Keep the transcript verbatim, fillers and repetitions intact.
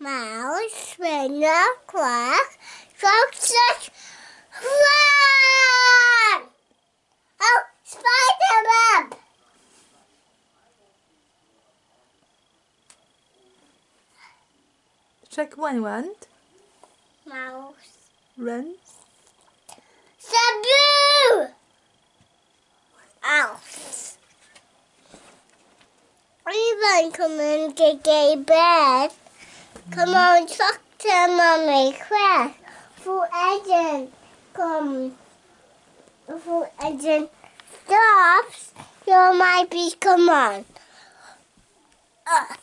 mouse, winner, quack, foxes, run! Oh, Spider-Man! Check one went. Mouse. Run. Sabu! Mouse. Everyone come in to get bed. Come on, talk to Mommy quick. Who agent come? Who agent stops? You might be come on. Uh.